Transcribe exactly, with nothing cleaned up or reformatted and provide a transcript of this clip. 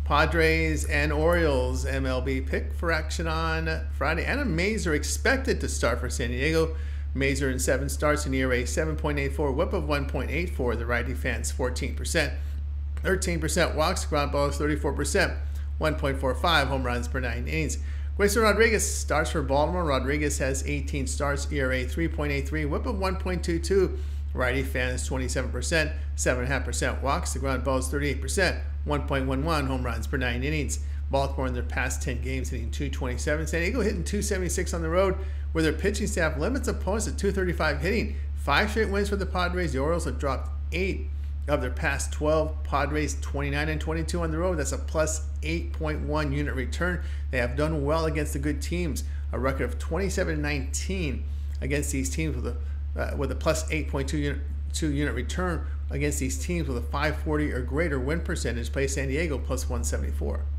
Padres and Orioles M L B pick for action on Friday. Adam Mazur expected to start for San Diego. Mazur in seven starts, an E R A seven point eight four, whip of one point eight four. The righty fans fourteen percent, thirteen percent walks, ground balls thirty-four percent, one point four five home runs per nine innings. Grayson Rodriguez starts for Baltimore. Rodriguez has eighteen starts, E R A three point eight three, whip of one point two two. Righty fans twenty-seven percent, seven point five percent walks, the ground balls thirty-eight percent, one point one one home runs per nine innings. Baltimore in their past ten games hitting two twenty-seven. San Diego hitting two seventy-six on the road, where their pitching staff limits opponents at two thirty-five hitting. Five straight wins for the Padres. The Orioles have dropped eight of their past twelve. Padres twenty-nine and twenty-two on the road. That's a plus eight point one unit return. They have done well against the good teams. A record of twenty-seven and nineteen against these teams with a uh, with a plus eight point two unit, two unit return against these teams with a five forty or greater win percentage. Play San Diego plus one seventy-four.